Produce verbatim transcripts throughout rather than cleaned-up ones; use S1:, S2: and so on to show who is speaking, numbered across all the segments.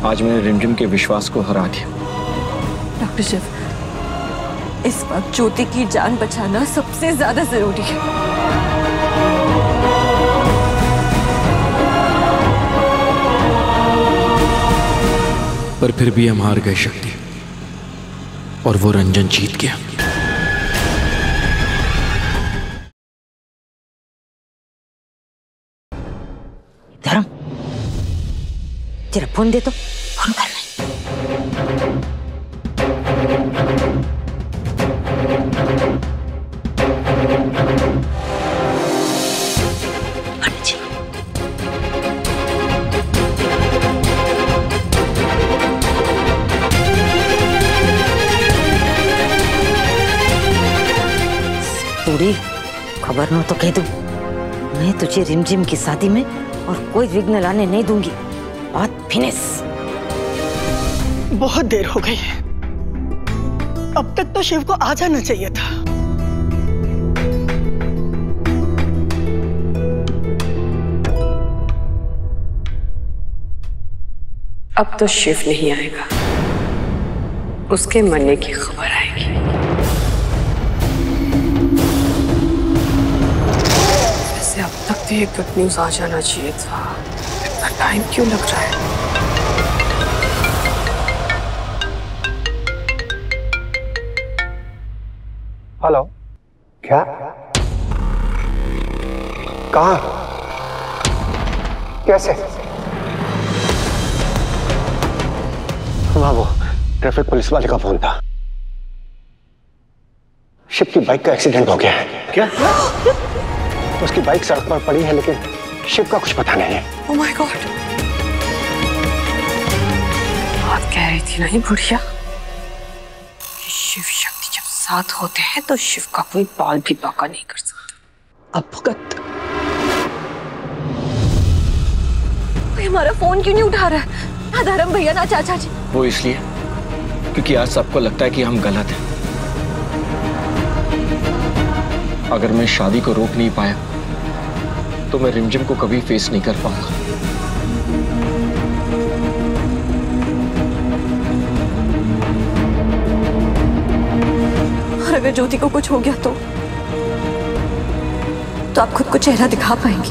S1: आज मैंने रिमझिम के विश्वास को हरा दिया।
S2: डॉक्टर शिव, इस वक्त ज्योति की जान बचाना सबसे ज्यादा जरूरी है।
S1: पर फिर भी हम हार गए शक्ति, और वो रंजन जीत गया।
S3: धर्म, तेरा फोन दे तो फोन करना है। थोड़ी खबर न तो कह दूं, मैं तुझे रिमझिम की शादी में और कोई विघ्न लाने नहीं दूंगी। बात फिनिश।
S4: बहुत देर हो गई है, अब तक तो शिव को आ जाना चाहिए था।
S5: अब तो शिव नहीं आएगा, उसके मरने की खबर आएगी। वैसे अब तक तो ये गुड न्यूज आ जाना चाहिए था, इतना टाइम क्यों लग रहा है?
S6: हेलो, क्या? कहाँ? कैसे? हाँ, वो ट्रैफिक पुलिस वाले का फोन था। शिव की बाइक का एक्सीडेंट हो गया है। क्या? उसकी बाइक सड़क पर पड़ी है, लेकिन शिव का कुछ पता नहीं है।
S5: ओह माय गॉड, बात कह रही थी नहीं बुढ़िया कि शिव शक्ति जब साथ होते हैं तो शिव का कोई बाल भी बाका नहीं कर सकता। अब भुगत।
S2: कोई हमारा फोन क्यों नहीं उठा रहा है? ना धर्म भैया, ना चाचा जी।
S1: वो इसलिए क्योंकि आज सबको लगता है कि हम गलत हैं। अगर मैं शादी को रोक नहीं पाया तो मैं रिमझिम को कभी फेस नहीं कर पाऊंगा।
S2: और अगर ज्योति को कुछ हो गया तो तो आप खुद को चेहरा दिखा पाएंगे?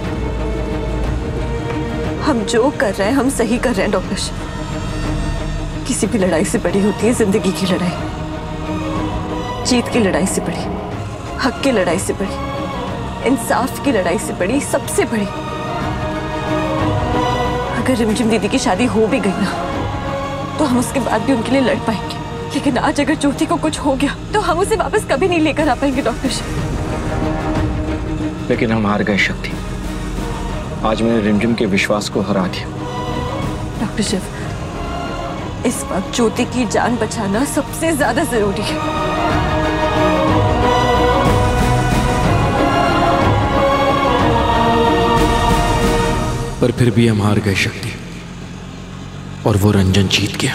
S2: हम जो कर रहे हैं हम सही कर रहे हैं डॉक्टर शिव। किसी भी लड़ाई से बड़ी होती है जिंदगी की लड़ाई, जीत की लड़ाई से बड़ी, हक की लड़ाई से बड़ी, इंसाफ की लड़ाई से बड़ी, सबसे बड़ी। अगर रिमझिम दीदी की शादी हो भी गई ना तो हम उसके बाद भी उनके लिए लड़ पाएंगे, लेकिन आज अगर ज्योति को कुछ हो गया तो हम उसे वापस कभी नहीं लेकर आ पाएंगे डॉक्टर शिव।
S1: लेकिन हम हार गए शक्ति, आज मैंने रिमझिम के विश्वास को हरा दिया।
S2: डॉक्टर शिव, इस वक्त ज्योति की जान बचाना सबसे ज्यादा जरूरी है।
S1: पर फिर भी हम हार गए शक्ति, और वो रंजन जीत गया।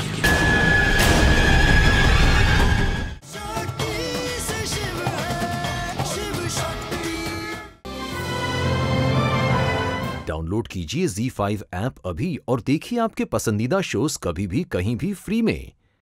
S7: डाउनलोड कीजिए ज़ी फाइव ऐप अभी और देखिए आपके पसंदीदा शोज कभी भी कहीं भी फ्री में।